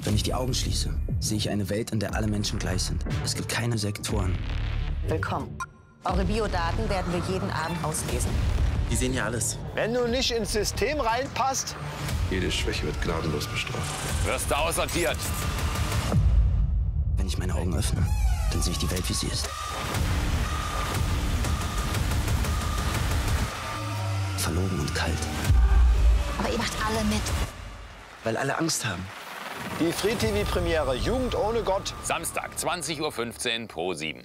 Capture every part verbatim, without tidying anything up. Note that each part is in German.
Wenn ich die Augen schließe, sehe ich eine Welt, in der alle Menschen gleich sind. Es gibt keine Sektoren. Willkommen. Eure Biodaten werden wir jeden Abend auslesen. Die sehen ja alles. Wenn du nicht ins System reinpasst, jede Schwäche wird gnadenlos bestraft. Wirst du aussortiert. Wenn ich meine Augen öffne, dann sehe ich die Welt, wie sie ist. Verlogen und kalt. Aber ihr macht alle mit. Weil alle Angst haben. die Free-T V-Premiere Jugend ohne Gott. Samstag, zwanzig Uhr fünfzehn, Pro sieben.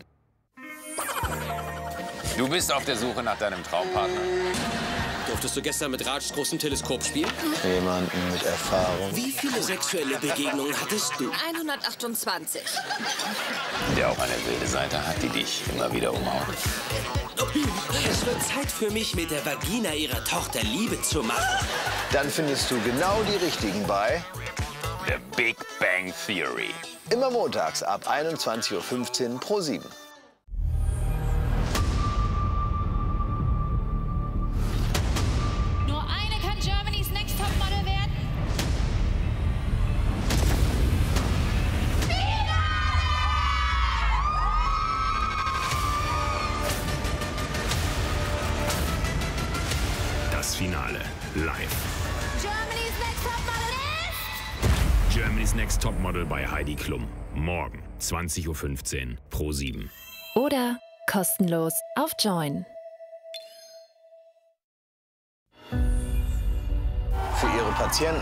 Du bist auf der Suche nach deinem Traumpartner. Durftest du gestern mit Raj großem Teleskop spielen? Jemanden mit Erfahrung. Wie viele sexuelle Begegnungen hattest du? hundertachtundzwanzig. Der auch eine wilde Seite hat, die dich immer wieder umhaut. Es wird Zeit für mich, mit der Vagina ihrer Tochter Liebe zu machen. Dann findest du genau die richtigen bei The Big Bang Theory. immer montags ab einundzwanzig Uhr fünfzehn Pro sieben. Nur eine kann Germany's Next Topmodel werden. Das Finale live. Germany's Next Topmodel ist... Germany's Next Topmodel bei Heidi Klum. Morgen, zwanzig Uhr fünfzehn, Pro sieben. Oder kostenlos auf Join. Für ihre Patienten.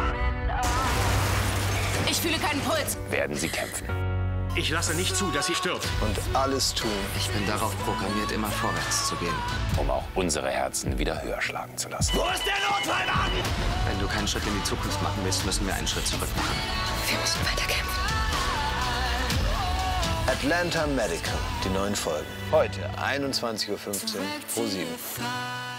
Ich fühle keinen Puls. Werden sie kämpfen. Ich lasse nicht zu, dass sie stirbt. Und alles tun, Ich bin darauf programmiert, immer vorwärts zu gehen. Um auch unsere Herzen wieder höher schlagen zu lassen. Wo ist der Notfallwagen? Wenn du keinen Schritt in die Zukunft machen willst, müssen wir einen Schritt zurück machen. Wir müssen weiterkämpfen. Atlanta Medical, die neuen Folgen. Heute einundzwanzig Uhr fünfzehn Pro sieben.